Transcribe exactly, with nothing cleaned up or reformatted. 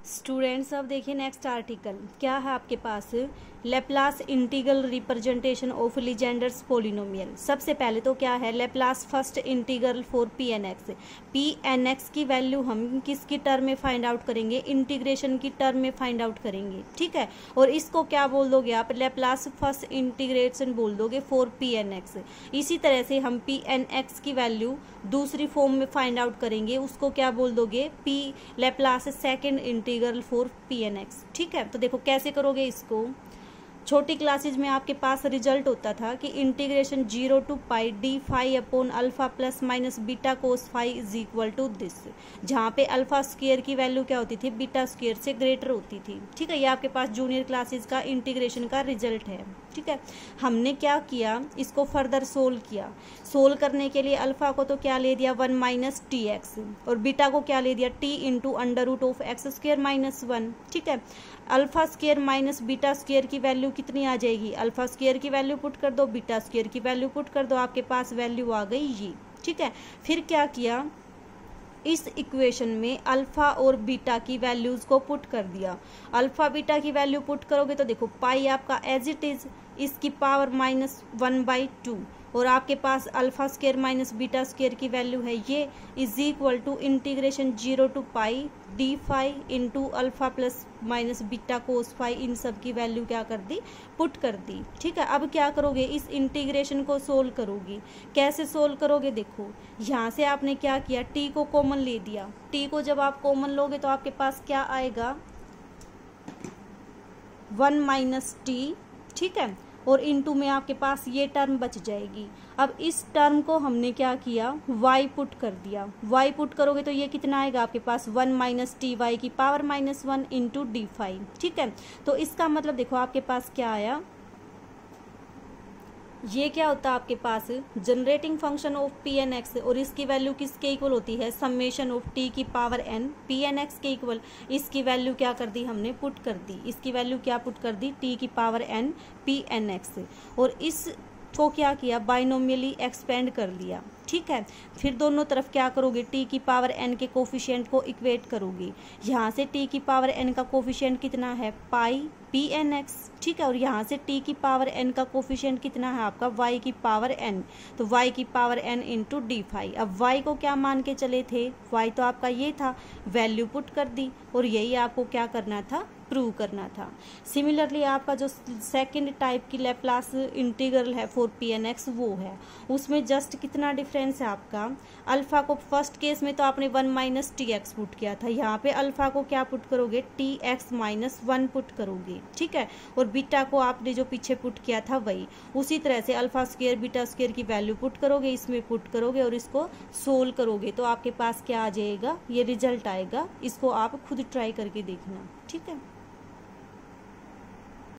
Students अब देखिए next article क्या है आपके पास। Laplace integral representation of Legendre's polynomial. सबसे पहले तो क्या है Laplace first integral for P N X. P N X की वैल्यू हम किसकी टर्म में फाइंड आउट करेंगे, इंटीग्रेशन की टर्म में फाइंड आउट करेंगे, ठीक है। और इसको क्या बोल दोगे आप, लेप्लास फर्स्ट इंटीग्रेशन बोल दोगे फॉर पी एन एक्स। इसी तरह से हम पी एन एक्स की वैल्यू दूसरी फॉर्म में फाइंड आउट करेंगे, उसको क्या बोल दोगे, P Laplace second integral for P N X, ठीक है। तो देखो कैसे करोगे इसको। छोटी क्लासेज में आपके पास रिजल्ट होता था कि integration zero to pi d phi upon alpha plus minus beta cos phi is equal to this, जहाँ पे अल्फा स्क्वायर की वैल्यू क्या होती थी, बीटा स्क्वायर से ग्रेटर होती थी, ठीक है। ये आपके पास जूनियर क्लासेज का इंटीग्रेशन का रिजल्ट है, ठीक है। हमने क्या किया, इसको फर्दर सोल्व किया। सोल्व करने के लिए अल्फा को तो क्या ले दिया, वन माइनस टी एक्स, और बीटा को क्या ले दिया, t into under root of x square minus one, ठीक है। Alpha square minus beta square की वैल्यू कितनी आ जाएगी, अल्फा स्क्वायर की वैल्यू पुट कर दो, बीटा स्क्वायर की वैल्यू पुट कर दो, आपके पास वैल्यू आ गई ये, ठीक है। फिर क्या किया, इस इक्वेशन में अल्फा और बीटा की वैल्यूज को पुट कर दिया। अल्फा बीटा की वैल्यू पुट करोगे तो देखो पाई आपका एज इट इज इसकी power minus one by two, और आपके पास alpha square minus beta square की वैल्यू है ये, is equal to integration zero to pi d phi into alpha plus minus beta cos phi, इन सब की वैल्यू क्या कर दी, पुट कर दी, ठीक है। अब क्या करोगे, इस इंटीग्रेशन को सोल्व करोगे। कैसे सोल्व करोगे, देखो यहाँ से आपने क्या किया, टी को कॉमन ले दिया। टी को जब आप कॉमन लोगे तो आपके पास क्या आएगा, वन माइनस टी, ठीक है, और इनटू में आपके पास ये टर्म बच जाएगी। अब इस टर्म को हमने क्या किया, y पुट कर दिया। y पुट करोगे तो ये कितना आएगा आपके पास, वन माइनस टी वाई की power minus one into d phi, ठीक है। तो इसका मतलब देखो आपके पास क्या आया, ये क्या होता है आपके पास, generating function of P N X, और इसकी वैल्यू किसके इक्वल होती है, समेशन ऑफ टी की power n P N X के इक्वल। इसकी वैल्यू क्या कर दी हमने, पुट कर दी। इसकी वैल्यू क्या पुट कर दी, टी की power n P N X, और इस को क्या किया, बाइनोमियली एक्सपेंड कर लिया, ठीक है। फिर दोनों तरफ क्या करोगे, टी की पावर एन के कोफिशिएंट को इक्वेट करोगे। यहाँ से टी की पावर एन का कोफिशिएंट कितना है, पाई पी एन एक्स, ठीक है। और यहाँ से टी की पावर एन का कोफिशिएंट कितना है आपका, वाई की पावर एन, तो वाई की power n into d phi. अब वाई को क्या मान के चले थे, वाई तो आपका ये था, वैल्यू पुट कर दी, और यही आपको क्या करना था, प्रूव करना था। सिमिलरली आपका जो सेकंड टाइप की लेप्लास इंटीग्रल है फॉर पी एन एक्स वो है, उसमें जस्ट कितना डिफरेंस है आपका, अल्फा को फर्स्ट केस में तो आपने one minus t x put किया था, यहाँ पे अल्फा को क्या पुट करोगे, t x minus one put करोगे, ठीक है। और बीटा को आपने जो पीछे पुट किया था वही, उसी तरह से अल्फा स्क्वायर बीटा स्क्वायर की वैल्यू पुट करोगे, इसमें पुट करोगे और इसको सोल्व करोगे तो आपके पास क्या आ जाएगा, ये रिजल्ट आएगा। इसको आप खुद ट्राई करके देखना, ठीक है।